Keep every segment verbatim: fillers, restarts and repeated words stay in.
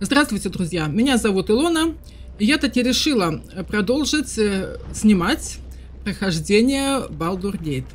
Здравствуйте, друзья! Меня зовут Илона. И я таки решила продолжить снимать прохождение Baldur Gate.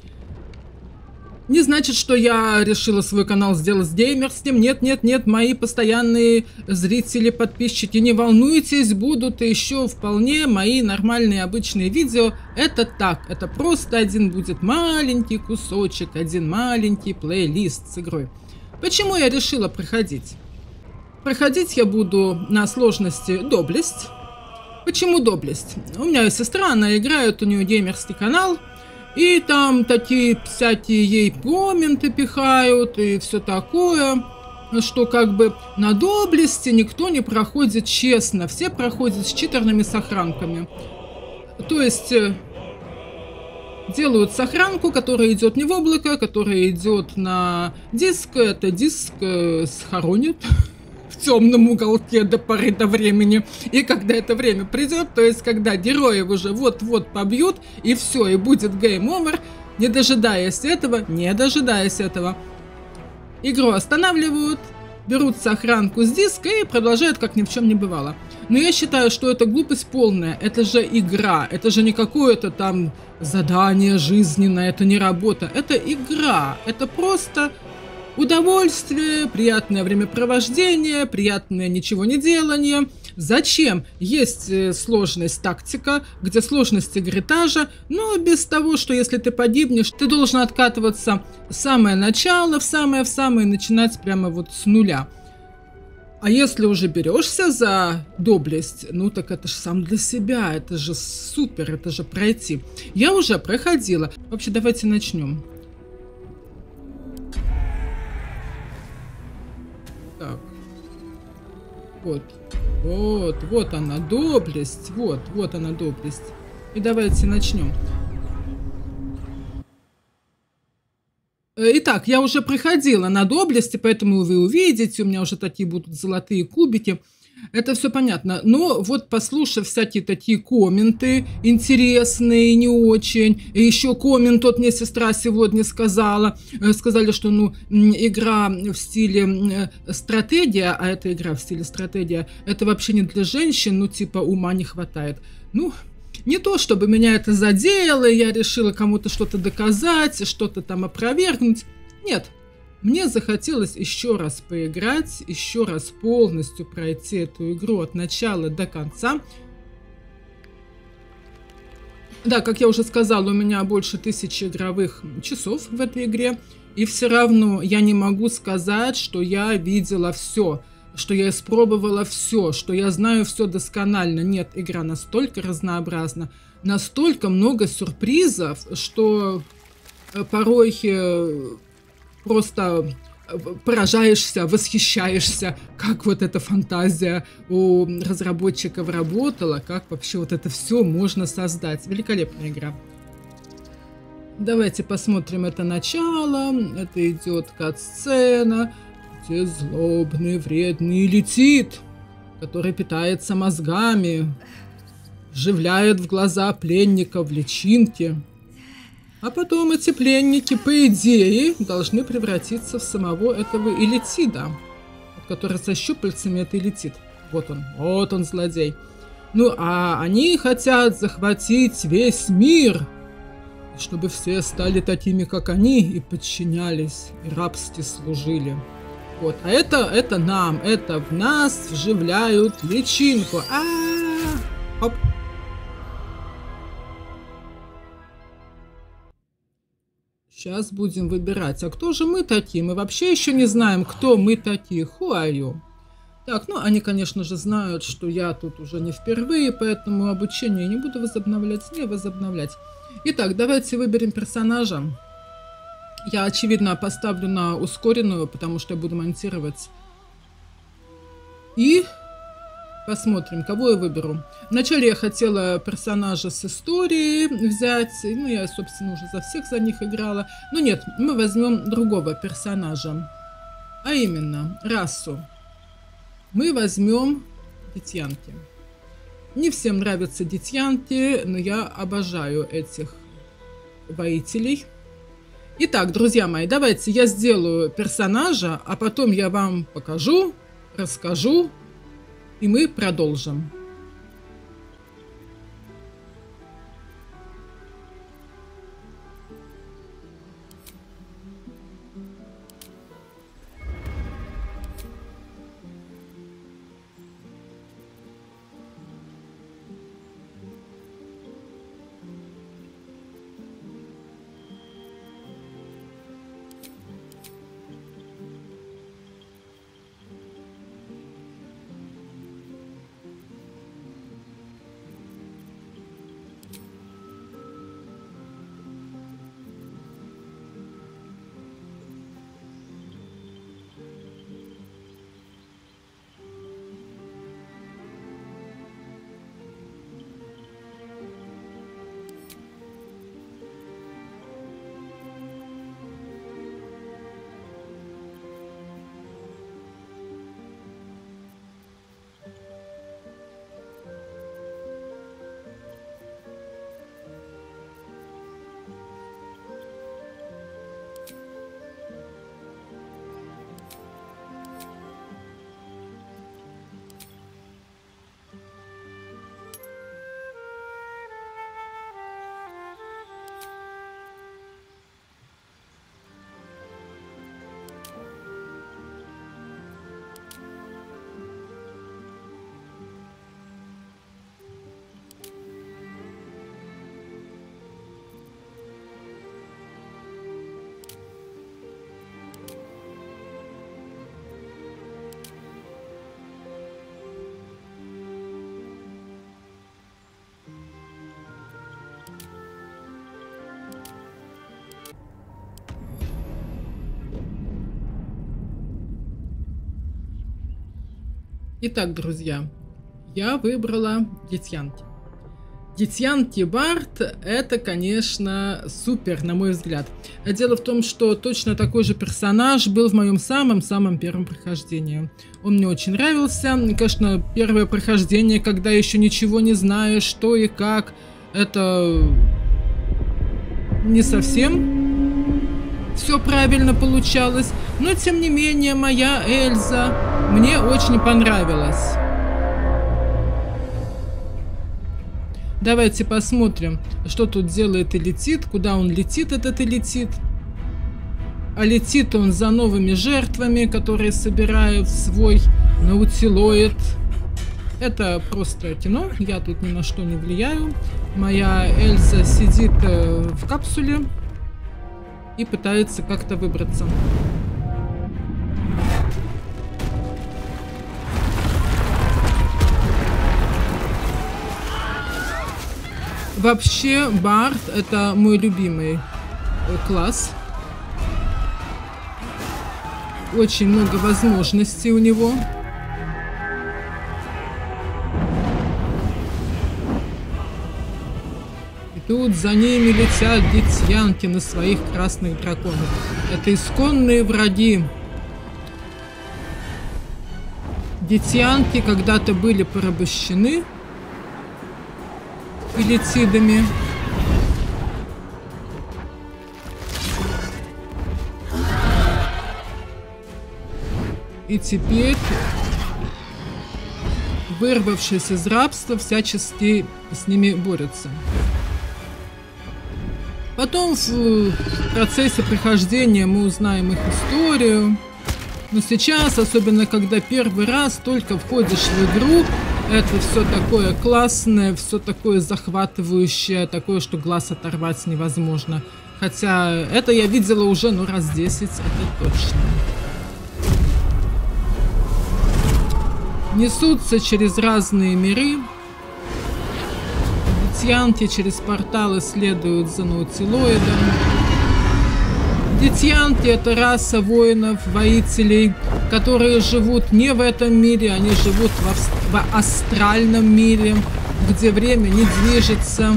Не значит, что я решила свой канал сделать геймерским. Нет, нет, нет, мои постоянные зрители, подписчики, не волнуйтесь, будут еще вполне мои нормальные обычные видео. Это так, это просто один будет маленький кусочек, один маленький плейлист с игрой. Почему я решила проходить? Проходить я буду на сложности доблесть. Почему доблесть? У меня сестра, она играет, у нее геймерский канал. И там такие всякие ей комменты пихают и все такое, что как бы на доблести никто не проходит честно. Все проходят с читерными сохранками. То есть делают сохранку, которая идет не в облако, которая идет на диск. Это диск схоронит в темном уголке до поры до времени. И когда это время придет, то есть когда героев уже вот-вот побьют, и все, и будет гейм-овер, не дожидаясь этого, не дожидаясь этого, игру останавливают, берут сохранку с диска и продолжают, как ни в чем не бывало. Но я считаю, что это глупость полная. Это же игра, это же не какое-то там задание жизненное, это не работа. Это игра, это просто удовольствие, приятное времяпровождение, приятное ничего не делание. Зачем? Есть сложность тактика, где сложность игры та же, но без того, что если ты погибнешь, ты должен откатываться в самое начало, в самое в самое, начинать прямо вот с нуля. А если уже берешься за доблесть, ну так это же сам для себя, это же супер, это же пройти. Я уже проходила. Вообще, давайте начнем. Так. Вот. Вот, вот она, доблесть. Вот, вот она, доблесть. И давайте начнем. Итак, я уже проходила на доблести, поэтому вы увидите, у меня уже такие будут золотые кубики. Это все понятно. Но вот послушав всякие такие комменты, интересные, не очень. И еще коммент, вот мне сестра сегодня сказала. Сказали, что ну игра в стиле стратегия, а это игра в стиле стратегия, это вообще не для женщин, ну типа ума не хватает. Ну, не то, чтобы меня это задело, я решила кому-то что-то доказать, что-то там опровергнуть. Нет. Мне захотелось еще раз поиграть, еще раз полностью пройти эту игру от начала до конца. Да, как я уже сказала, у меня больше тысячи игровых часов в этой игре. И все равно я не могу сказать, что я видела все, что я испробовала все, что я знаю все досконально. Нет, игра настолько разнообразна, настолько много сюрпризов, что порой просто поражаешься, восхищаешься, как вот эта фантазия у разработчиков работала, как вообще вот это все можно создать. Великолепная игра. Давайте посмотрим это начало. Это идет кат-сцена, где злобный, вредный летит, который питается мозгами, вживляет в глаза пленников личинки. А потом эти пленники, по идее, должны превратиться в самого этого элитида, который со щупальцами это летит. Вот он, вот он, злодей. Ну, а они хотят захватить весь мир, чтобы все стали такими, как они, и подчинялись, и рабски служили. Вот, а это, это нам, это в нас вживляют личинку. А-а-а! Хоп. Сейчас будем выбирать. А кто же мы такие? Мы вообще еще не знаем, кто мы такие. Who are you? Так, ну они, конечно же, знают, что я тут уже не впервые, поэтому обучение не буду возобновлять, не возобновлять. Итак, давайте выберем персонажа. Я, очевидно, поставлю на ускоренную, потому что я буду монтировать. И посмотрим, кого я выберу. Вначале я хотела персонажа с историей взять. Ну, я, собственно, уже за всех за них играла. Но нет, мы возьмем другого персонажа. А именно, расу. Мы возьмем детьянки. Не всем нравятся детьянки, но я обожаю этих воителей. Итак, друзья мои, давайте я сделаю персонажа, а потом я вам покажу, расскажу, И мы продолжим. Итак, друзья, я выбрала Гитьянти. Гитьянти Бард — это, конечно, супер, на мой взгляд. Дело в том, что точно такой же персонаж был в моем самом-самом первом прохождении. Он мне очень нравился. Конечно, первое прохождение, когда еще ничего не знаешь, что и как, это не совсем все правильно получалось. Но, тем не менее, моя Эльза мне очень понравилась. Давайте посмотрим, что тут делает и летит, куда он летит, этот и летит. А летит он за новыми жертвами, которые собирают свой наутилоид. Это просто кино, я тут ни на что не влияю. Моя Эльза сидит в капсуле и пытается как-то выбраться. Вообще, Бард — это мой любимый класс. Очень много возможностей у него. И тут за ними летят гитьянки на своих красных драконах. Это исконные враги. Гитьянки когда-то были порабощены элитидами. И теперь, вырвавшись из рабства, всячески с ними борются. Потом в процессе прохождения мы узнаем их историю. Но сейчас, особенно когда первый раз только входишь в игру, это все такое классное, все такое захватывающее, такое, что глаз оторвать невозможно. Хотя это я видела уже, ну, раз десять, это точно. Несутся через разные миры. Гитьянки через порталы следуют за наутилоидом. Гитьянки — это раса воинов, воителей, которые живут не в этом мире, они живут в, в астральном мире, где время не движется.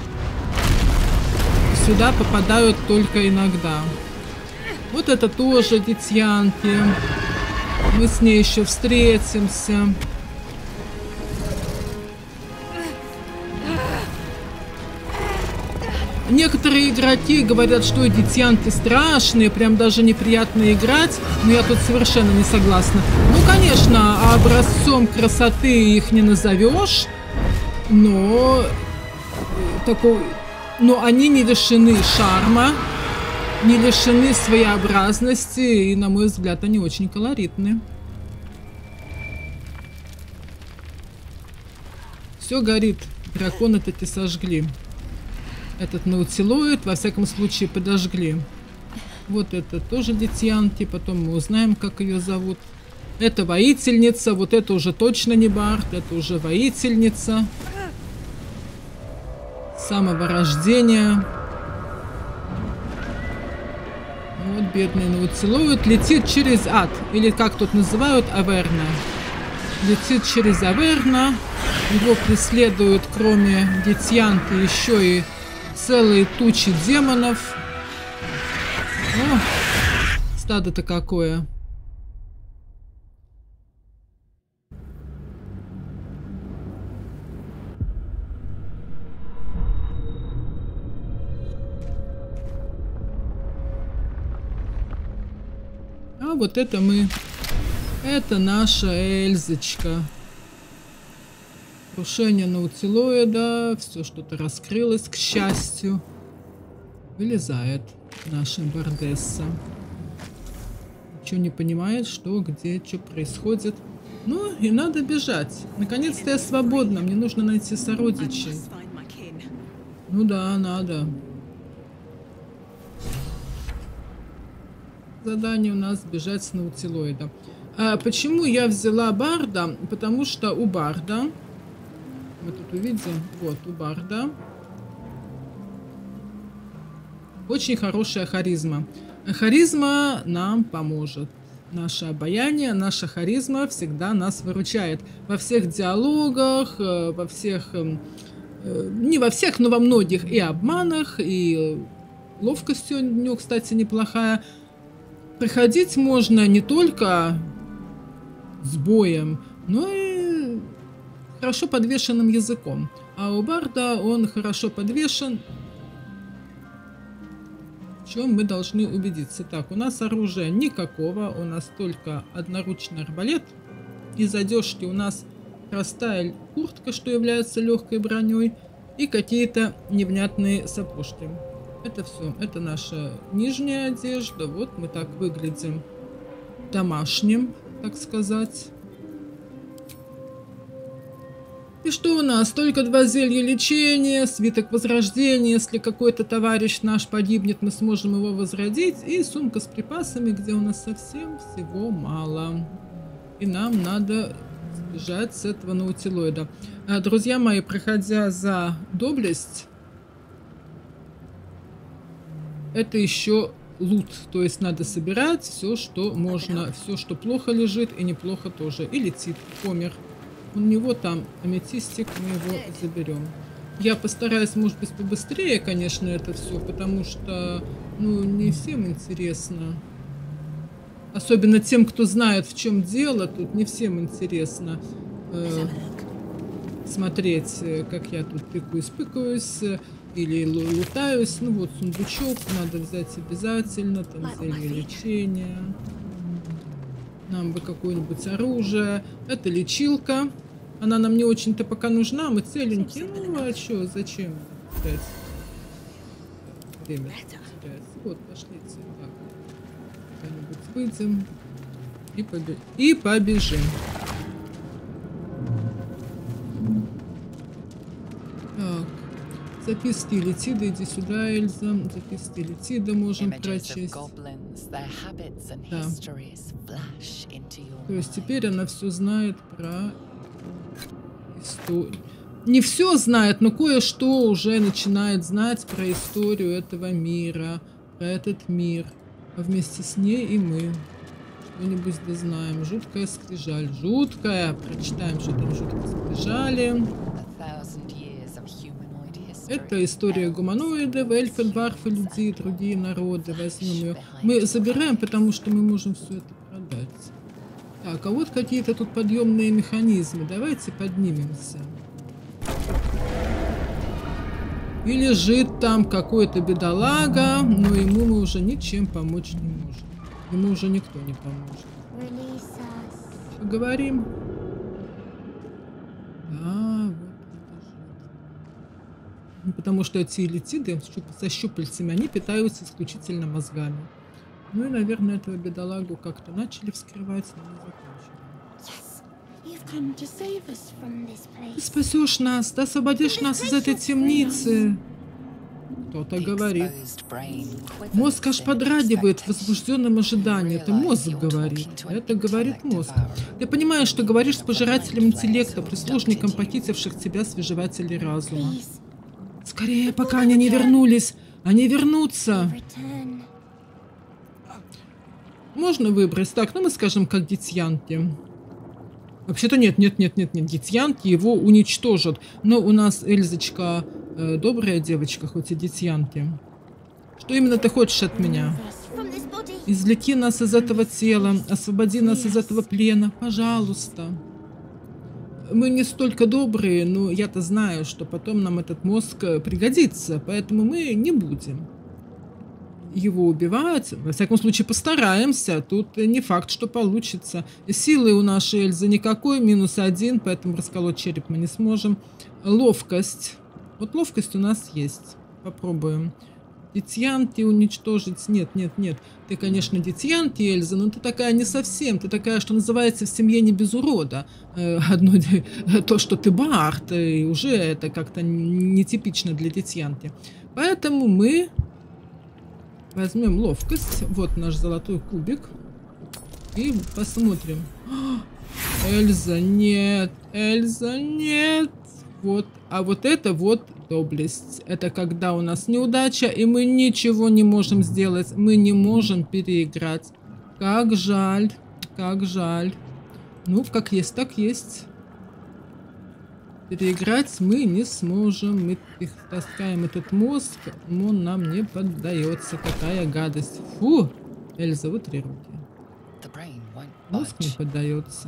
Сюда попадают только иногда. Вот это тоже Гитьянки. Мы с ней еще встретимся. некоторые игроки говорят, что эдитянты страшные, прям даже неприятно играть, но я тут совершенно не согласна. Ну, конечно, образцом красоты их не назовешь, но, такой, но они не лишены шарма, не лишены своеобразности, и, на мой взгляд, они очень колоритны. Все горит. Драконы таки сожгли. Этот наутилоид, во всяком случае, подожгли. Вот это тоже Детьянки, потом мы узнаем, как ее зовут. Это воительница, вот это уже точно не бард, это уже воительница. С самого рождения. Вот бедный наутилоид летит через ад, или как тут называют, Аверна. Летит через Аверна. Его преследуют, кроме Детьянки, еще и целые тучи демонов. О, стадо-то какое. А вот это мы. Это наша Эльзочка. Крушение наутилоида. Все что-то раскрылось, к счастью. Вылезает наша бардесса. Ничего не понимает, что, где, что происходит. Ну, и надо бежать. Наконец-то я свободна. Мне нужно найти сородичей. Ну да, надо. Задание у нас бежать с наутилоида. А почему я взяла барда? Потому что у барда... Мы тут увидим. Вот, у барда. Очень хорошая харизма. Харизма нам поможет. Наше обаяние, наша харизма всегда нас выручает. Во всех диалогах, во всех... Не во всех, но во многих и обманах, и ловкость у нее, кстати, неплохая. Проходить можно не только с боем, но и хорошо подвешенным языком. А у барда он хорошо подвешен, в чем мы должны убедиться. Так, у нас оружия никакого, у нас только одноручный арбалет. Из одежки у нас простая куртка, что является легкой броней, и какие-то невнятные сапожки. Это все, это наша нижняя одежда. Вот мы так выглядим домашним, так сказать. И что у нас? Только два зелья лечения, свиток возрождения. Если какой-то товарищ наш погибнет, мы сможем его возродить. И сумка с припасами, где у нас совсем всего мало. И нам надо сбежать с этого наутилоида. А, друзья мои, проходя за доблесть, это еще лут, то есть надо собирать все, что можно, все, что плохо лежит, и неплохо тоже. И летит, помер. У него там аметистик, мы его заберем. Я постараюсь, может быть, побыстрее, конечно, это все, потому что, ну, не всем интересно. Особенно тем, кто знает, в чем дело, тут не всем интересно э, смотреть, как я тут тыкаюсь-пыкаюсь. Или лутаюсь. Ну вот сундучок надо взять обязательно. Там зелье лечения. Нам бы какое-нибудь оружие. Это лечилка. Она нам не очень-то пока нужна. Мы целенькие. Ну а что, зачем? Время терять. Вот, пошлите. Так. Куда-нибудь выйдем. И, побе... и побежим. Так. Записки Летида, иди сюда, Эльза. Записки Летида можем прочесть. Да. То есть теперь она все знает про историю. Не все знает, но кое-что уже начинает знать про историю этого мира, про этот мир. А вместе с ней и мы что-нибудь дознаем. Жуткая скрижаль. Жуткая. Прочитаем, что там жуткая скрижали. Это история гуманоидов, эльфы, варфы, люди и другие народы. Возьмем ее. Мы забираем, потому что мы можем все это продать. Так, а вот какие-то тут подъемные механизмы. Давайте поднимемся. И лежит там какой-то бедолага, но ему мы уже ничем помочь не можем. Ему уже никто не поможет. Поговорим. Да, вот это же. Ну, потому что эти элитиды со щупальцами, они питаются исключительно мозгами. Ну и, наверное, этого бедолагу как-то начали вскрывать, но не закончили. Ты спасешь нас, ты освободишь нас из этой темницы. Кто-то говорит. Мозг аж подрагивает в возбужденном ожидании. Это мозг говорит. Это говорит мозг. Ты понимаешь, что говоришь с пожирателем интеллекта, прислужником похитивших тебя свежевателей разума. Скорее, пока они не вернулись. Они вернутся. Можно выбрать. Так, ну мы скажем, как Гитьянки. Вообще-то нет, нет, нет, нет, нет. Гитьянки его уничтожат. Но у нас Эльзочка э, добрая девочка, хоть и Гитьянки. Что именно ты хочешь от меня? Извлеки нас из этого тела, освободи нас из этого плена, пожалуйста. Мы не столько добрые, но я-то знаю, что потом нам этот мозг пригодится, поэтому мы не будем его убивать. Во всяком случае, постараемся. Тут не факт, что получится. Силы у нашей Эльзы никакой, минус один, поэтому расколоть череп мы не сможем. Ловкость. Вот ловкость у нас есть. Попробуем. Гитьянки уничтожить. Нет, нет, нет. Ты, конечно, Гитьянки, Эльза, но ты такая не совсем. Ты такая, что называется, в семье не без урода. Одно то, что ты бард, и уже это как-то нетипично для Гитьянки. Поэтому мы возьмем ловкость. Вот наш золотой кубик. И посмотрим. Эльза, нет. Эльза, нет. Вот. А вот это вот доблесть. Это когда у нас неудача, и мы ничего не можем сделать. Мы не можем переиграть. Как жаль. Как жаль. Ну, как есть, так есть. Переиграть мы не сможем. Мы таскаем этот мозг, он нам не поддается. Какая гадость. Фу! Эльза, вытри руки. Мозг не поддается.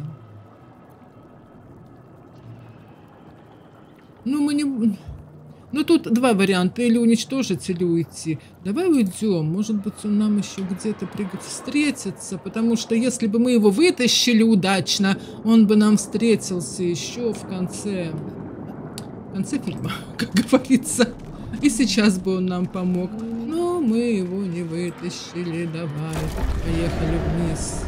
Ну, мы не... Ну, тут два варианта. Или уничтожить, или уйти. Давай уйдем. Может быть, он нам еще где-то встретится. Потому что если бы мы его вытащили удачно, он бы нам встретился еще в конце... В конце фильма, как говорится. И сейчас бы он нам помог. Но мы его не вытащили. Давай, поехали вниз.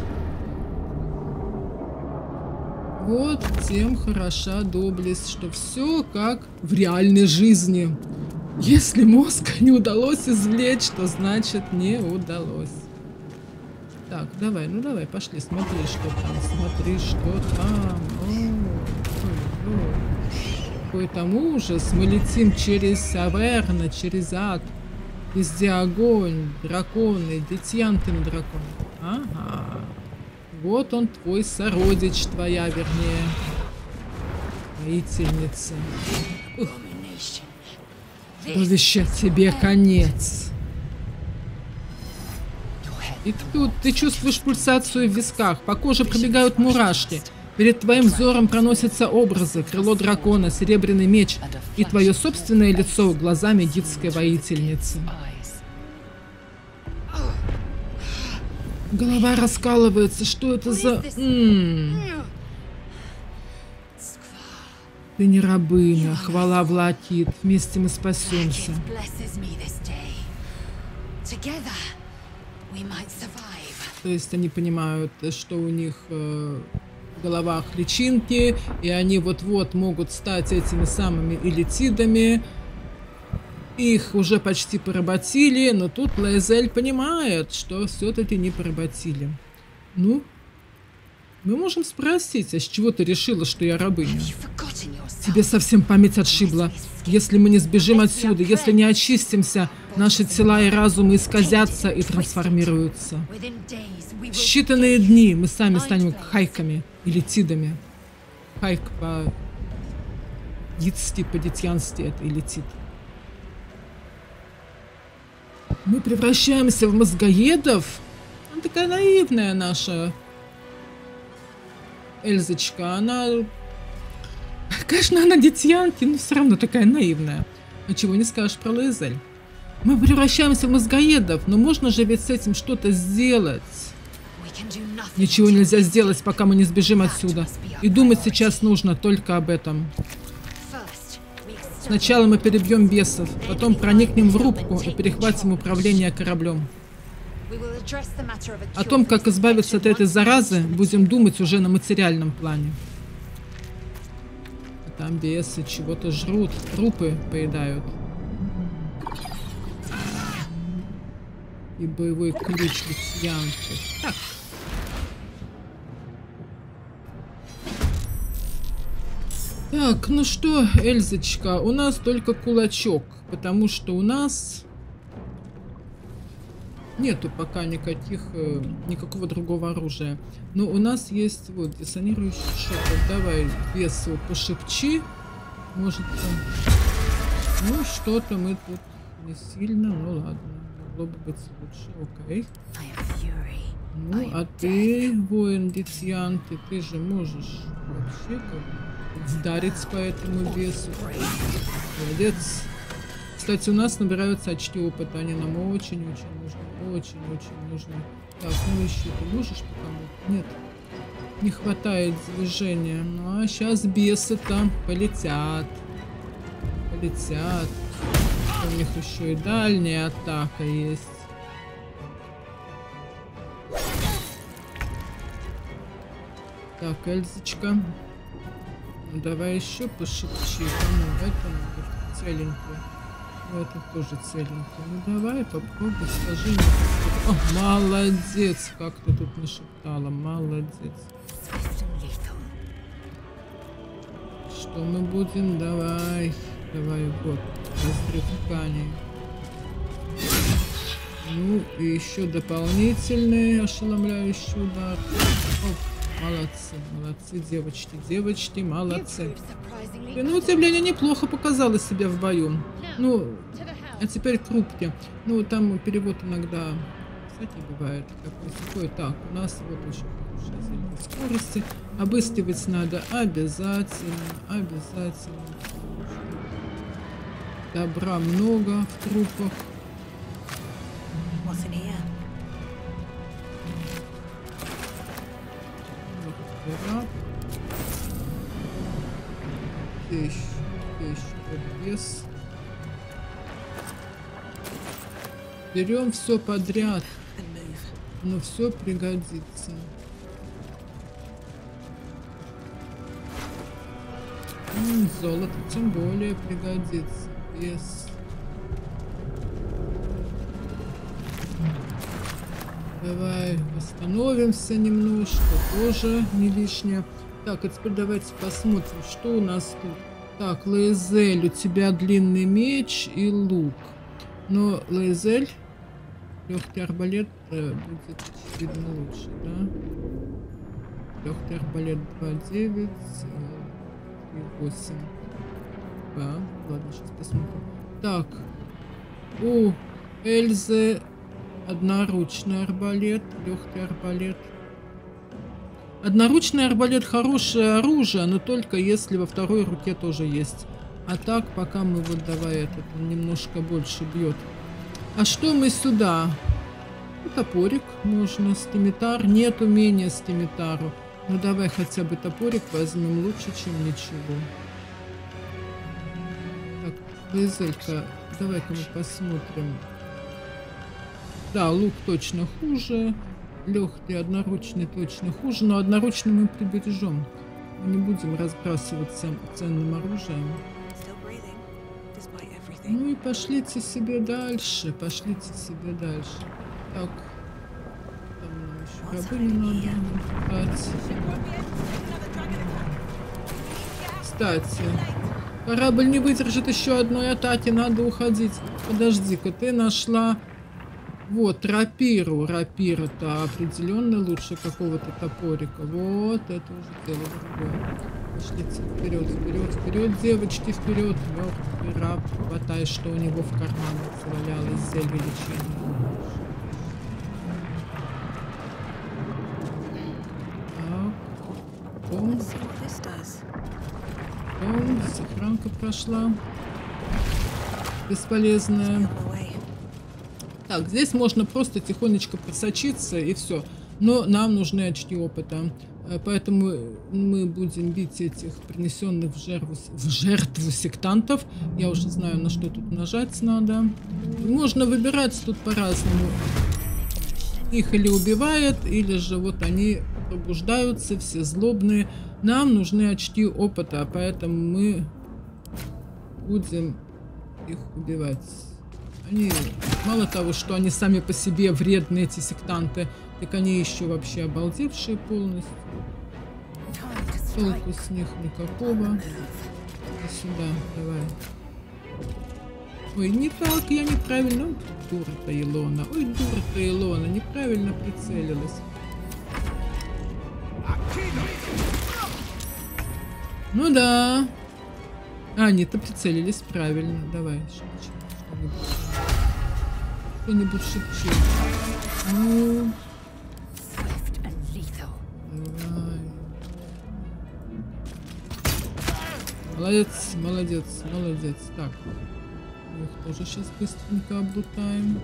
Вот тем хороша доблесть, что все как в реальной жизни. Если мозг не удалось извлечь, то значит не удалось. Так, давай, ну давай, пошли, смотри, что там, смотри, что там. Какой-то ужас. Мы летим через Аверна, через ад. Везде огонь, драконы, Гитьянкин дракон. Ага. Вот он, твой сородич, твоя, вернее, воительница. Чудовище, тебе конец. И тут ты чувствуешь пульсацию в висках, по коже пробегают мурашки. Перед твоим взором проносятся образы, крыло дракона, серебряный меч и твое собственное лицо глазами гитской воительницы. Голова раскалывается. Что это за... М-м-м. Ты не рабыня. Хвала влакит. Вместе мы спасемся. То есть они понимают, что у них э, в головах личинки, и они вот-вот могут стать этими самыми элитидами. Их уже почти поработили, но тут Лаэзель понимает, что все-таки не поработили. Ну, мы можем спросить, а с чего ты решила, что я рабыня? Тебе совсем память отшибла. Если мы не сбежим отсюда, если не очистимся, наши тела и разумы исказятся и трансформируются. В считанные дни мы сами станем хайками или тидами. Хайк по-дитски, по-дитьянски это или тид. Мы превращаемся в мозгоедов? Она такая наивная наша Эльзочка. Она... Конечно, она Гитьянки, но все равно такая наивная. А чего не скажешь про Лаизель? Мы превращаемся в мозгоедов, но можно же ведь с этим что-то сделать. Ничего нельзя сделать, пока мы не сбежим отсюда. И думать сейчас нужно только об этом. Сначала мы перебьем бесов, потом проникнем в рубку и перехватим управление кораблем. О том, как избавиться от этой заразы, будем думать уже на материальном плане. А там бесы чего-то жрут, трупы поедают. И боевой ключ Люцианки. Так. Так, ну что, Эльзочка, у нас только кулачок, потому что у нас нету пока никаких, э, никакого другого оружия. Но у нас есть вот диссонирующий шепот. Давай бесу пошепчи. Может там... Ну, что-то мы тут не сильно, ну ладно. Могло бы быть лучше, окей. Ну, а ты, воин Дитьянты, ты же можешь вообще как вдарить по этому бесу. Молодец. Кстати, у нас набираются очки опыта, они нам очень-очень нужны, очень-очень нужны. Так, ну еще ты можешь помочь? Нет, не хватает движения. Ну, а сейчас бесы там полетят. Полетят. У них еще и дальняя атака есть. Так, Эльзочка. Ну, давай еще пошепчи. Кому? Это целенький. Ну, это тоже целенький. Ну, давай попробуй, скажи мне. О, молодец, как ты тут нашептала. Молодец. Что мы будем? Давай. Давай, вот. Разрыв ткани. Ну, и еще дополнительный ошеломляющий удар. Оп, молодцы, молодцы, девочки, девочки, молодцы. И, ну, удивление неплохо показала себя в бою. Ну, а теперь к рубке. Ну, там перевод иногда, кстати, бывает такой-сякой. Так, у нас вот очень хорошая зелень скорости. Обыскивать надо обязательно, обязательно. Добра много в трупах. Вещь, вещь, вот без. Берем все подряд, но все пригодится. М, золото тем более пригодится. Без. Давай восстановимся немножко, тоже не лишнее. Так, а теперь давайте посмотрим, что у нас тут. Так, Лаизель, у тебя длинный меч и лук. Но Лаизель, легкий арбалет э, будет очевидно лучше, да? Легкий арбалет два девять, три восемь. Да, ладно, сейчас посмотрим. Так, у Эльзы одноручный арбалет, легкий арбалет. Одноручный арбалет хорошее оружие, но только если во второй руке тоже есть. А так, пока мы вот давай этот, он немножко больше бьет. А что мы сюда? Ну, топорик можно, стимитар. Нет умения стимитару. Ну давай хотя бы топорик возьмем, лучше, чем ничего. Так, Лаизелька, давай-ка мы посмотрим. Да, лук точно хуже. Легкий, одноручный точно хуже, но одноручный мы прибережем. Мы не будем разбрасываться ценным оружием. Ну и пошлите себе дальше, пошлите себе дальше. Так, там нам еще рабы не надо. Кстати, корабль не выдержит еще одной атаки, надо уходить. Подожди-ка, ты нашла... Вот, рапиру. Рапира-то определенно лучше какого-то топорика. Вот, это уже дело другое. Пошлите вперед, вперед, вперед, девочки, вперед. Мертвый раб, хватай, что у него в карманах завалялось зелье лечения. Так. Бом. Бом. Сохранка прошла. бесполезная. Так, здесь можно просто тихонечко просочиться и все. Но нам нужны очки опыта. Поэтому мы будем бить этих принесенных в жертву, в жертву сектантов. Я уже знаю, на что тут нажать надо. Можно выбирать тут по-разному. Их или убивает, или же вот они пробуждаются, все злобные. Нам нужны очки опыта, поэтому мы будем их убивать. Они, мало того, что они сами по себе вредные, эти сектанты, так они еще вообще обалдевшие полностью. Толку с них никакого. И сюда, давай. Ой, не так, я неправильно. Ой, дура-то Илона. Ой, дура-то Илона, неправильно прицелилась. Ну да. А, они-то прицелились правильно. Давай, что-нибудь. Что-нибудь шепчи. Ну... Давай. Молодец, молодец, молодец. Так. Мы их тоже сейчас быстренько облутаем.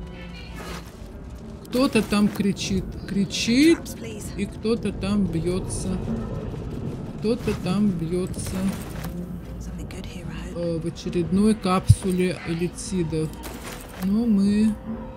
Кто-то там кричит. Кричит. И кто-то там бьется. Кто-то там бьется. В очередной капсуле элитидов. Но мы...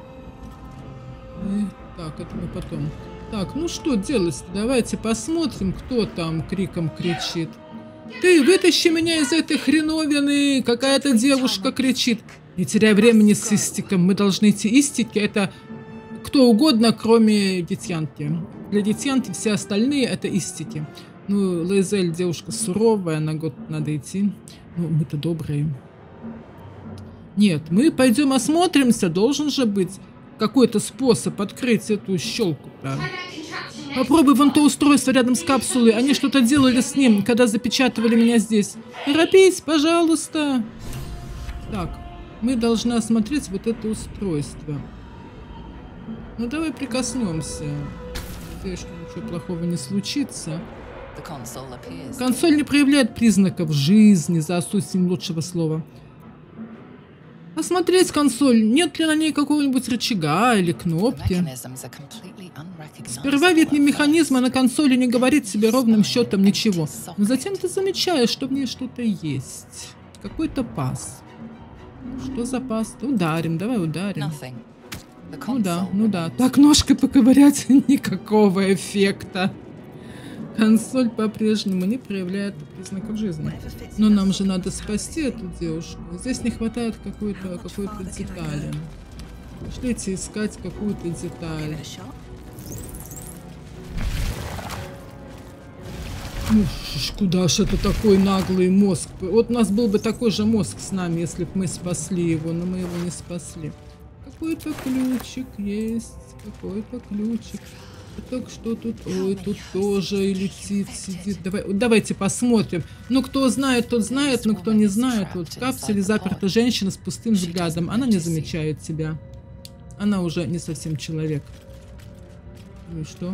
мы... Так, это мы потом. Так, ну что делать? Давайте посмотрим, кто там криком кричит. Ты вытащи меня из этой хреновины! Какая-то девушка кричит. Не теряй времени с истиком. Мы должны идти. Истики — это кто угодно, кроме детьянки. Для детьянки все остальные — это истики. Ну, Лейзель девушка суровая, на год надо идти. Ну, мы-то добрые. Нет, мы пойдем осмотримся. Должен же быть какой-то способ открыть эту щелку-то. Попробуй вон то устройство рядом с капсулой. Они что-то делали с ним, когда запечатывали меня здесь. Торопись, пожалуйста. Так, мы должны осмотреть вот это устройство. Ну, давай прикоснемся. Надеюсь, что ничего плохого не случится. Консоль не проявляет признаков жизни, за отсутствием лучшего слова. Осмотреть консоль. Нет ли на ней какого-нибудь рычага или кнопки? Сперва вид механизма на консоли не говорит себе ровным счетом ничего. Но затем ты замечаешь, что в ней что-то есть. Какой-то паз. Что за паз? Ударим, давай ударим. Ну да, ну да. Так ножкой поковырять никакого эффекта. Консоль по-прежнему не проявляет признаков жизни. Но нам же надо спасти эту девушку. Здесь не хватает какой-то какой-то детали. Пошлите искать какую-то деталь. Уж, куда ж это такой наглый мозг? Вот у нас был бы такой же мозг с нами, если бы мы спасли его, но мы его не спасли. Какой-то ключик есть, какой-то ключик. Так что тут? Ой, тут тоже летит, сидит. Давай, давайте посмотрим. Ну, кто знает, тот знает, но кто не знает, вот в капсуле заперта женщина с пустым взглядом. Она не замечает себя. Она уже не совсем человек. Ну и что?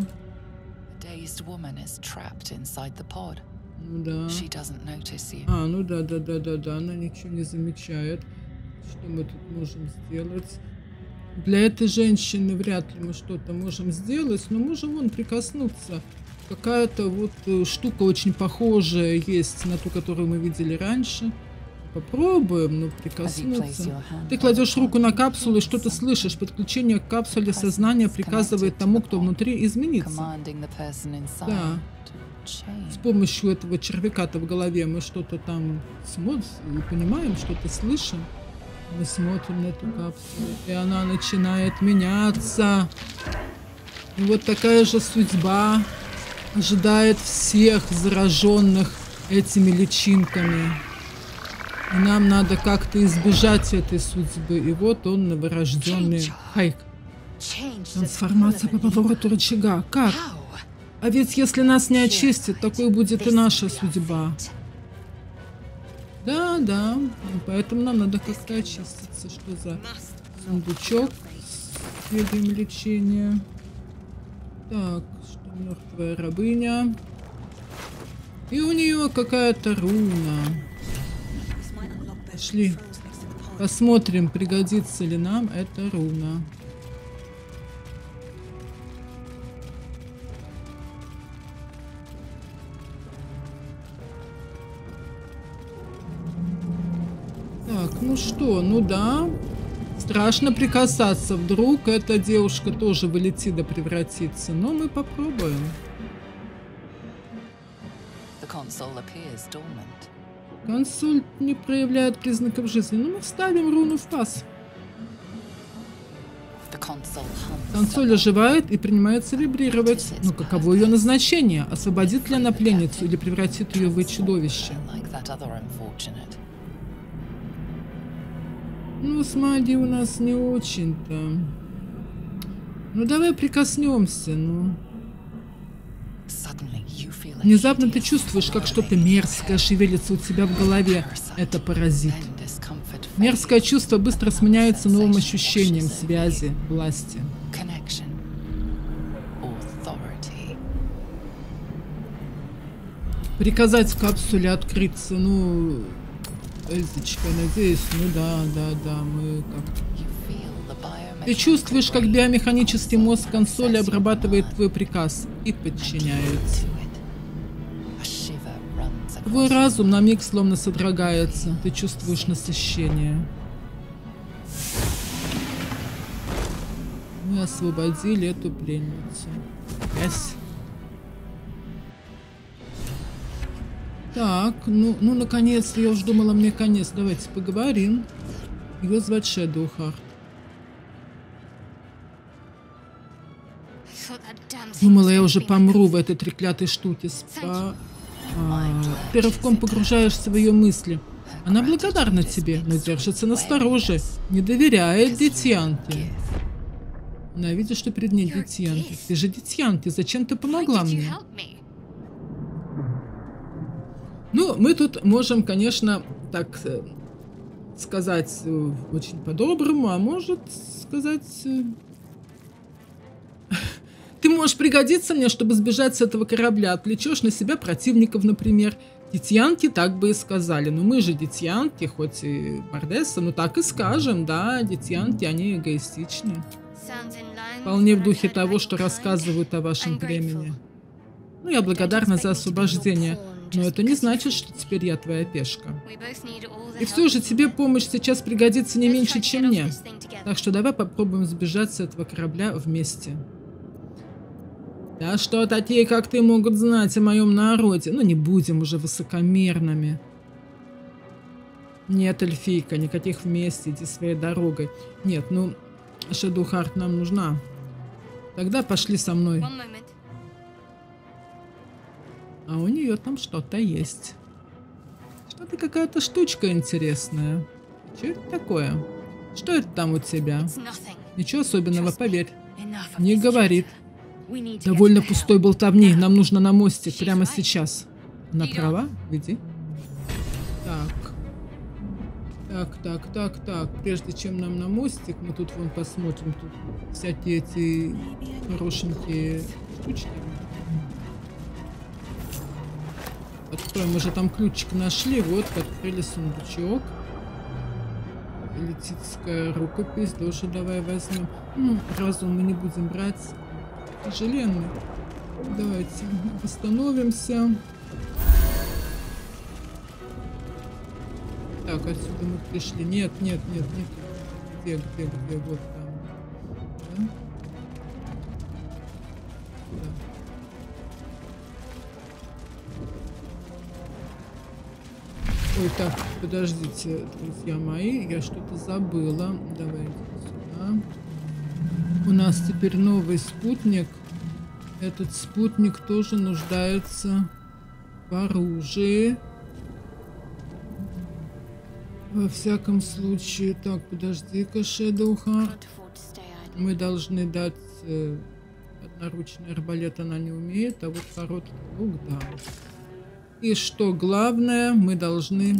Ну да. А, ну да, да, да, да, да. Она ничего не замечает. Что мы тут можем сделать? Для этой женщины вряд ли мы что-то можем сделать, но можем вон прикоснуться. Какая-то вот штука очень похожая есть на ту, которую мы видели раньше. Попробуем, ну, прикоснуться. Ты кладешь руку на капсулу и что-то слышишь. Подключение к капсуле сознания приказывает тому, кто внутри, измениться. Да. С помощью этого червяка-то в голове мы что-то там смотрим, понимаем, что-то слышим. Мы смотрим на эту капсулу, и она начинает меняться. И вот такая же судьба ожидает всех зараженных этими личинками. И нам надо как-то избежать этой судьбы. И вот он, новорожденный Хайк. Трансформация по повороту рычага. Как? А ведь если нас не очистят, такой будет и наша судьба. Да, да. Поэтому нам надо как-то очиститься. Что за сундучок с ведом лечения? Так, что мертвая рабыня. И у нее какая-то руна. Пошли. Посмотрим, пригодится ли нам эта руна. Так, ну что, ну да. Страшно прикасаться. Вдруг эта девушка тоже вылетит да превратится. Но мы попробуем. Консоль не проявляет признаков жизни. Ну, мы вставим руну в паз. Консоль оживает и принимается вибрировать. Но каково ее назначение? Освободит ли она пленницу или превратит ее в чудовище? Ну, с магией у нас не очень-то. Ну, давай прикоснемся, ну. Внезапно ты чувствуешь, как что-то мерзкое шевелится у тебя в голове. Это паразит. Мерзкое чувство быстро сменяется новым ощущением связи, власти. Приказать капсуле открыться, ну... Эльзочка, надеюсь, ну да, да, да, мы как... Ты чувствуешь, как биомеханический мозг консоли обрабатывает твой приказ и подчиняется. Твой разум на миг словно содрогается, ты чувствуешь насыщение. Мы освободили эту пленницу. Yes. Так, ну, ну наконец-то, я уже думала, мне конец. Давайте поговорим. Его звать Shadowheart. Думала, я уже помру в этой треклятой штуке. Спа... А, ты рывком погружаешься в ее мысли. Она благодарна тебе, но держится настороже. Не доверяет Детьянке. Она видит, что перед ней Детьянке. Ты же Детьянке, зачем ты помогла мне? Ну, мы тут можем, конечно, так сказать очень по-доброму, а может сказать... Ты можешь пригодиться мне, чтобы сбежать с этого корабля. Отвлечешь на себя противников, например. Детьянки так бы и сказали. Ну, мы же детьянки, хоть и Бардесса, но так и скажем, да, детьянки, они эгоистичны. Вполне в духе того, что рассказывают о вашем племени. Ну, я благодарна за освобождение. Но это не значит, что теперь я твоя пешка. И все же тебе помощь сейчас пригодится не меньше, чем мне. Так что давай попробуем сбежать с этого корабля вместе. Да что такие, как ты, могут знать о моем народе? Ну не будем уже высокомерными. Нет, эльфийка, никаких вместе, иди своей дорогой. Нет, ну, Shadowheart нам нужна. Тогда пошли со мной. А у нее там что-то есть. Что-то какая-то штучка интересная. Что это такое? Что это там у тебя? Ничего особенного, поверь. Не говорит. Довольно пустой болтовни. Нам нужно на мостик прямо сейчас. Она права? Веди. Так. Так, так, так, так. Прежде чем нам на мостик, мы тут вон посмотрим. Тут всякие эти хорошенькие штучки. Откроем, мы же там ключик нашли. Вот, открыли сундучок. Элитическая рукопись. Тоже давай возьмем. Ну, разум мы не будем брать. Тяжеленный. Давайте восстановимся. Так, отсюда мы пришли. Нет, нет, нет, нет. Где, где, где? Вот там. Да? Да. Ой, так, подождите, друзья мои, я что-то забыла. Давайте сюда. У нас теперь новый спутник. Этот спутник тоже нуждается в оружии. Во всяком случае. Так, подожди-ка, Shadowheart. Мы должны дать... Э, одноручный арбалет она не умеет, а вот короткий лук, да. И что главное, мы должны...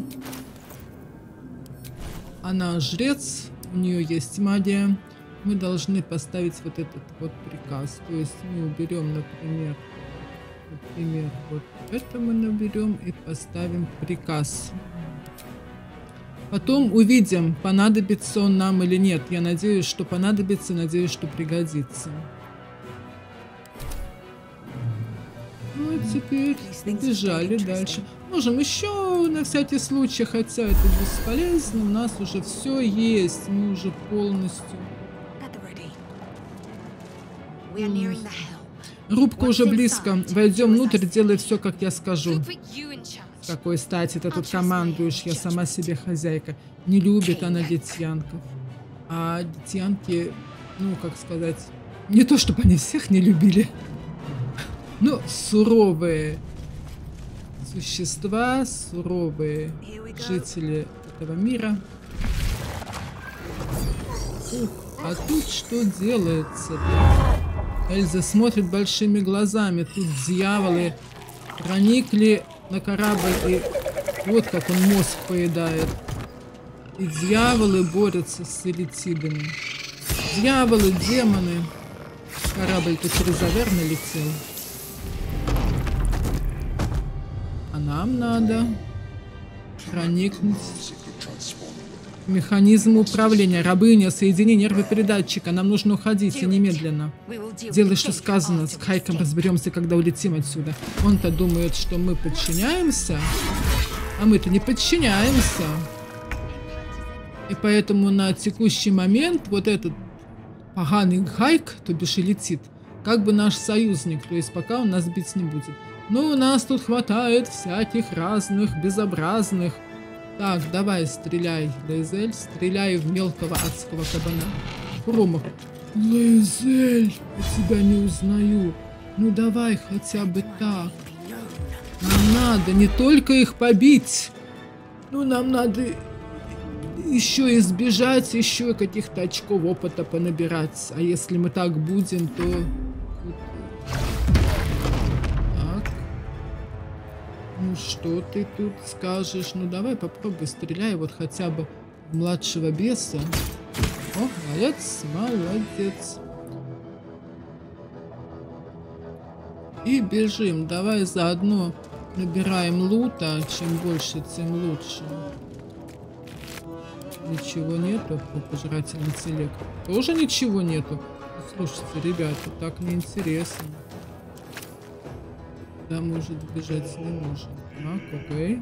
Она жрец, у нее есть магия. Мы должны поставить вот этот вот приказ. То есть мы уберем, например, например, вот это мы наберем и поставим приказ. Потом увидим, понадобится он нам или нет. Я надеюсь, что понадобится, надеюсь, что пригодится. Ну, а теперь побежали дальше. Можем еще на всякий случай, хотя это бесполезно. У нас уже все есть. Мы уже полностью... Рубка уже близко. Войдем внутрь, делай все, как я скажу. С какой стати ты тут командуешь? Я сама себе хозяйка. Не любит она детьянков. А детьянки, ну, как сказать, не то, чтобы они всех не любили. Но суровые существа, суровые жители этого мира. Ух, а тут что делается-то? Эльза смотрит большими глазами. Тут дьяволы проникли на корабль, и вот как он мозг поедает. И дьяволы борются с элитидами. Дьяволы, демоны. Корабль-то через Аверны летел. А нам надо проникнуть в механизм управления. Рабыня, соедини нервы передатчика. Нам нужно уходить, и немедленно. Делай, что сказано. С Хайком разберемся, когда улетим отсюда. Он-то думает, что мы подчиняемся, а мы-то не подчиняемся. И поэтому на текущий момент вот этот поганый Хайк, то бишь и летит, как бы наш союзник, то есть пока он нас бить не будет. Но у нас тут хватает всяких разных, безобразных. Так, давай, стреляй, Лейзель, стреляй в мелкого адского кабана. Промах. Лейзель, я тебя не узнаю. Ну давай хотя бы так. Нам надо не только их побить, ну нам надо еще избежать, еще каких-то очков опыта понабирать. А если мы так будем, то... Так. Ну что ты тут скажешь? Ну давай попробуй, стреляй вот хотя бы в младшего беса. О, молодец, молодец. И бежим. Давай заодно набираем лута. Чем больше, тем лучше. Ничего нету по пожирательному интеллекту. Тоже ничего нету. Слушайте, ребята, так неинтересно. Да, может бежать не можем. Так, окей.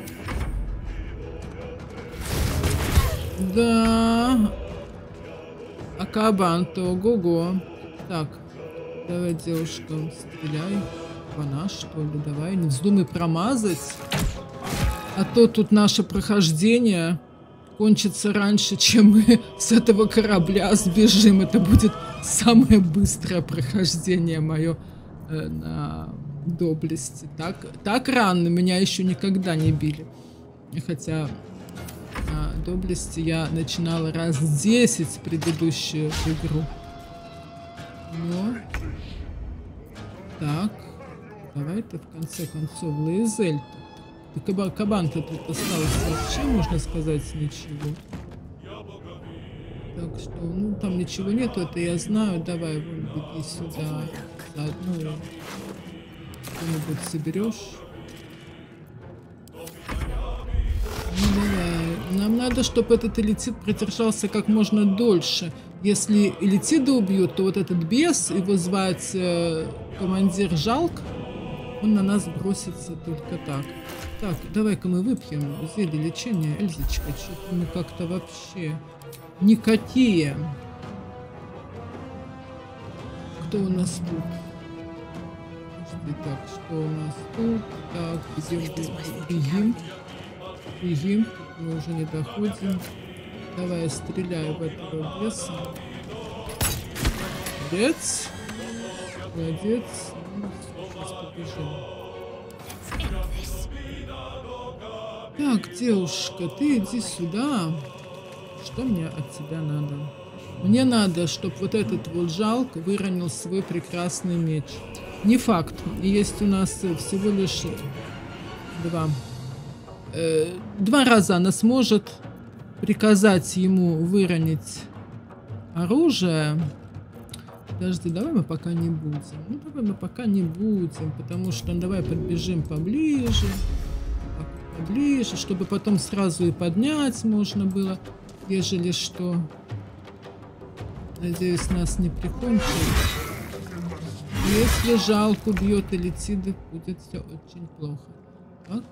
Да. А кабан-то, ого-го. Так, давай, девушка, стреляй. Она, что ли, давай. Не вздумай промазать. А то тут наше прохождение кончится раньше, чем мы с этого корабля сбежим. Это будет самое быстрое прохождение мое э, на доблести. Так, так рано меня еще никогда не били. Хотя на доблести я начинала раз десять предыдущую игру. Но... Так. Давай-то в конце концов, Лейзель-то. Да кабан-то тут осталось вообще, можно сказать, ничего. Так что, ну, там ничего нету, это я знаю. Давай, вон, беги сюда. Заодно что-нибудь соберешь. Ну, давай. Нам надо, чтобы этот элитид продержался как можно дольше. Если элитида убьют, то вот этот бес, его звать э, командир Жалк, он на нас бросится только так. Так, давай-ка мы выпьем зелье лечения, Эльзочка. Что-то мы как-то вообще никакие. Кто у нас тут? Подожди, так, что у нас тут? Так, где бегим? Бегим, мы уже не доходим. Давай, стреляй в этого беса. Молодец. Молодец. Ну, сейчас побежим. Так, девушка, ты иди сюда. Что мне от тебя надо? Мне надо, чтобы вот этот вот Жалк выронил свой прекрасный меч. Не факт. Есть у нас всего лишь два. Э, два раза она сможет приказать ему выронить оружие. Подожди, давай мы пока не будем. Ну, давай мы пока не будем, потому что, ну, давай подбежим поближе. Так, поближе, чтобы потом сразу и поднять можно было, ежели что. Надеюсь, нас не прикончит. Если жалко бьет и летит, будет все очень плохо. Так.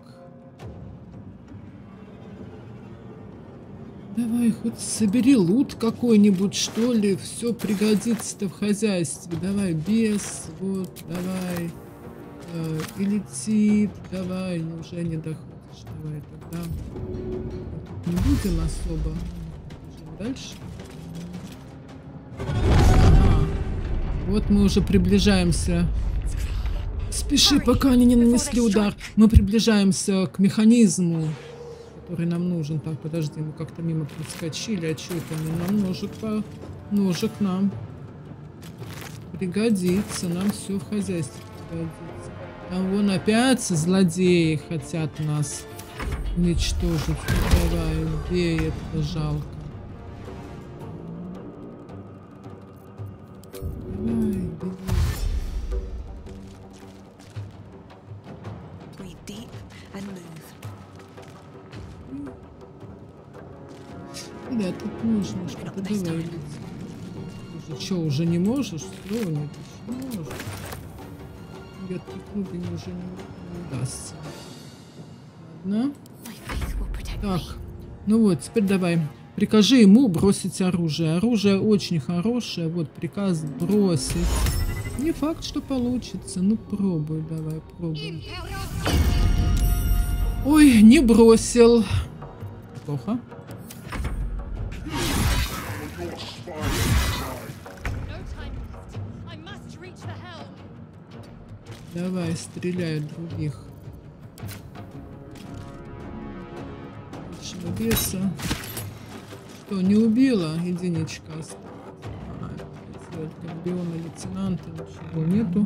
Давай хоть собери лут какой-нибудь, что ли. Все пригодится-то в хозяйстве. Давай, бес, вот, давай. Э, и летит, давай. Ну, уже не доходишь. Давай тогда. Не будем особо. Дальше. Ага. Вот мы уже приближаемся. Спеши, пока они не нанесли удар. Мы приближаемся к механизму, который нам нужен. Так, подожди, мы как-то мимо проскочили. А что это? Нам ножик по... Ножик нам пригодится. Нам все в хозяйстве пригодится. А вон опять злодеи хотят нас уничтожить. Давай, убей, это жалко. Давай, беги. Да, тут нужно что-то. Давай, что, уже не можешь? Что, нет, еще можешь. Я тут клубень уже не удастся. Ладно. Так, ну вот, теперь давай. Прикажи ему бросить оружие. Оружие очень хорошее. Вот, приказ бросить. Не факт, что получится. Ну, пробуй, давай, пробуй. Ой, не бросил. Плохо. Давай, стреляй других. Лучшего беса. Что, не убила? Единичка осталась. Биона лейтенанта, ничего нету.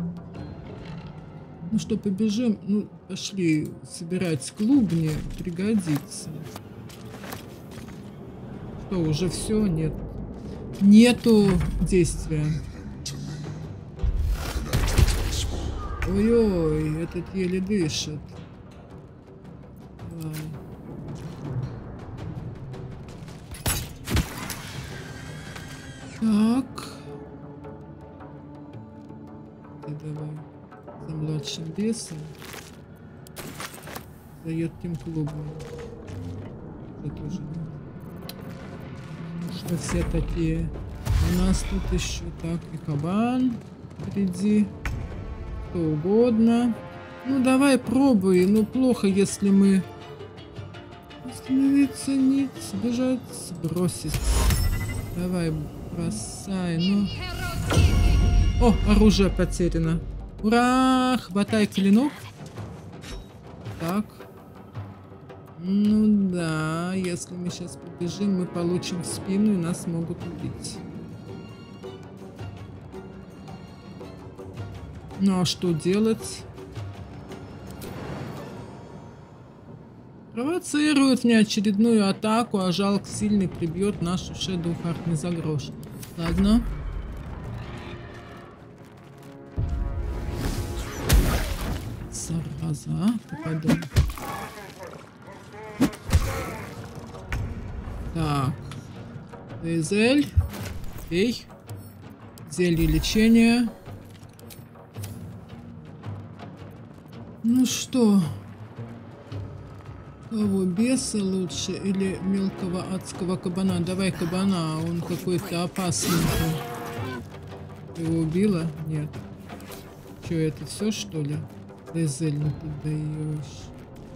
Ну что, побежим? Ну, пошли собирать клубни. Пригодится. Что, уже все? Нет. Нету действия. Ой-ой, этот еле дышит. Давай. Так. И давай. За младшим бесом. За едким клубом. Это тоже нет. Что все такие. У нас тут еще так и кабан. Впереди. Что угодно. Ну давай пробуй. Ну плохо, если мы остановиться, нить, сбежать, сбросить. Давай, бросай. Ну. О, оружие потеряно. Ура! Хватай клинок. Так. Ну да, если мы сейчас побежим, мы получим в спину и нас могут убить. Ну а что делать? Провоцирует мне очередную атаку, а жалко сильный прибьет нашу Шэдоухарт не за грош. Ладно. Зараза, а? Попаду. Так. Эзель. Эй. Зелье лечения. Ну что? Кого, беса лучше или мелкого адского кабана? Давай кабана, он какой-то опасный. Ты его убила? Нет. Что, это все, что ли? Эзель, ну ты даешь.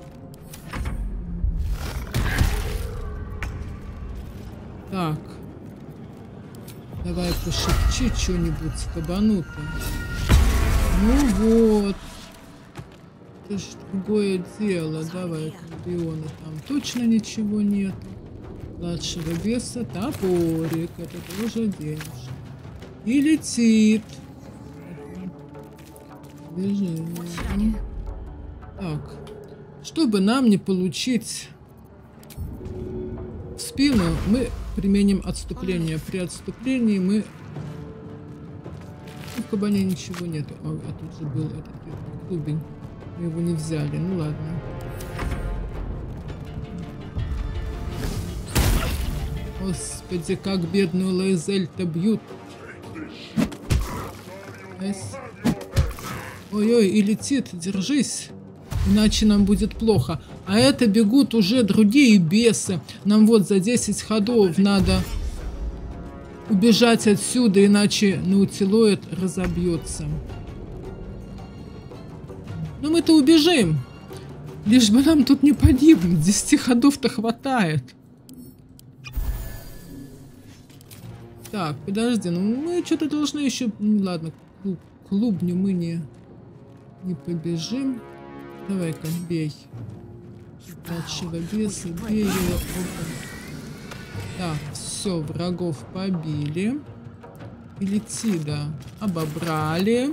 Так. Давай пошепчи что-нибудь кабану-то. Ну вот. Это ж другое дело. Давай, Биона, там точно ничего нет. Младшего беса, топорик. Это тоже денежка. И летит. Бежим. Так. Чтобы нам не получить в спину, мы применим отступление. При отступлении мы... В кабане ничего нету. А, а тут же был этот клубень. Мы его не взяли. Ну ладно. Господи, как бедную Лаизель-то бьют. Ой-ой, и летит, держись. Иначе нам будет плохо. А это бегут уже другие бесы. Нам вот за десять ходов надо убежать отсюда, иначе наутилоид разобьется. Но мы-то убежим. Лишь бы нам тут не погибнуть. Десяти ходов-то хватает. Так, подожди. Ну мы что-то должны еще... Ну, ладно, к клубню мы не, не побежим. Давай-ка, бей. Падшего беса, бей его. Так, все, врагов побили. Элитида обобрали.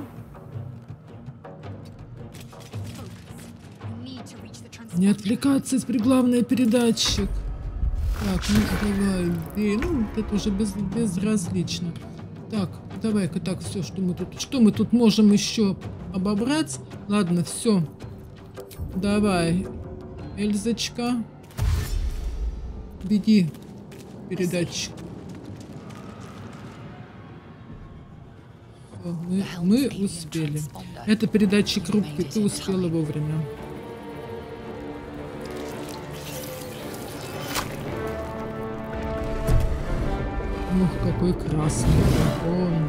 Не отвлекаться, это главный передатчик. Так, ну давай, бей. Ну, это уже без, безразлично. Так, давай-ка так, все, что мы тут... Что мы тут можем еще обобрать? Ладно, все. Давай, Эльзочка. Беги, передатчик. Все, мы, мы успели. Это передатчик рубки, ты успела вовремя. Ух, какой красный дракон.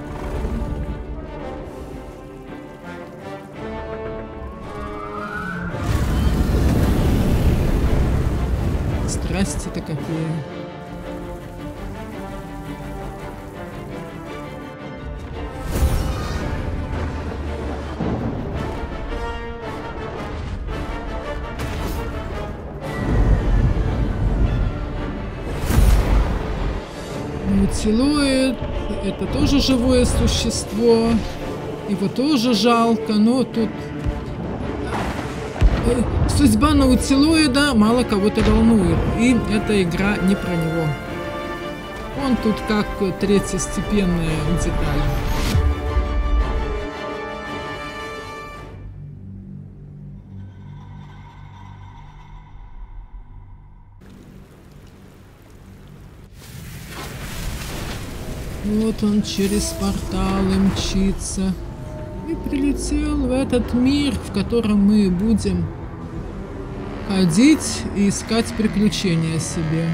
Страсти-то какие. Наутилоид, это тоже живое существо. Его тоже жалко, но тут... Судьба наутилоида мало кого-то волнует. И эта игра не про него. Он тут как третьестепенная деталь. Вот он через порталы мчится и прилетел в этот мир, в котором мы будем ходить и искать приключения себе.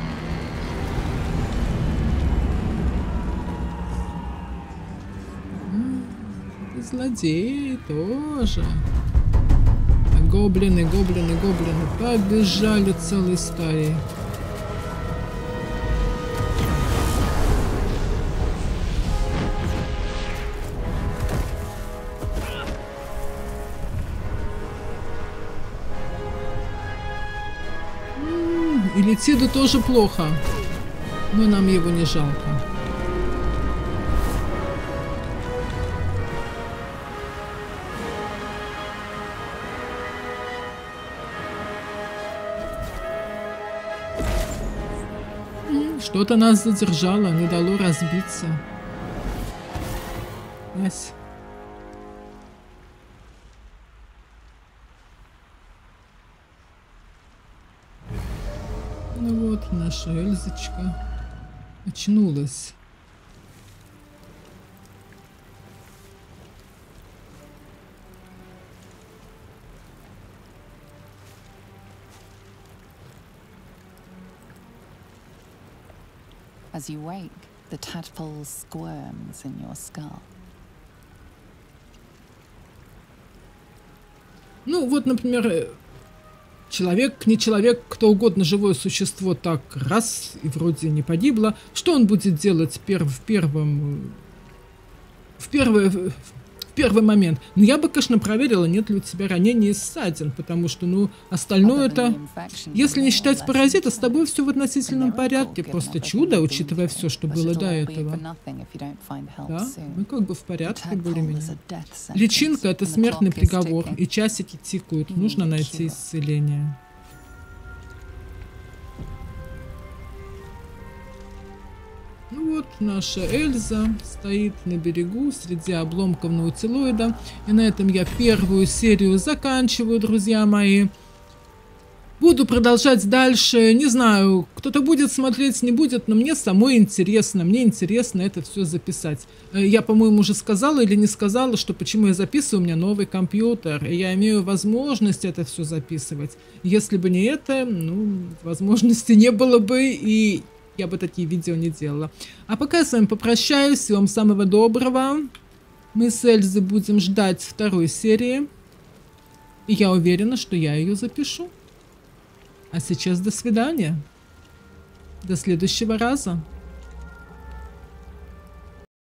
И злодеи тоже. А гоблины, гоблины, гоблины побежали целой стаей. И Летиду тоже плохо, но нам его не жалко. Что-то нас задержало, не дало разбиться. Ась. Ну вот, наша Эльзочка очнулась. As you wake, the tadpole squirms in your skull. Ну вот, например, человек, не человек, кто угодно, живое существо, так раз и вроде не погибло. Что он будет делать пер в первом, в первое, в первый момент? Ну я бы, конечно, проверила, нет ли у тебя ранений и ссадин, потому что, ну, остальное это, если не считать паразита, с тобой все в относительном порядке. Просто чудо, учитывая все, что было до этого. Да, мы как бы в порядке более-менее. Личинка — это смертный приговор, и часики тикают. Нужно найти исцеление. Ну вот, наша Эльза стоит на берегу среди обломков наутилоида. И на этом я первую серию заканчиваю, друзья мои. Буду продолжать дальше. Не знаю, кто-то будет смотреть, не будет, но мне самой интересно. Мне интересно это все записать. Я, по-моему, уже сказала или не сказала, что почему я записываю, у меня новый компьютер, и я имею возможность это все записывать. Если бы не это, ну, возможности не было бы, и я бы такие видео не делала. А пока я с вами попрощаюсь. Всем самого доброго. Мы с Эльзой будем ждать второй серии. И я уверена, что я ее запишу. А сейчас до свидания. До следующего раза.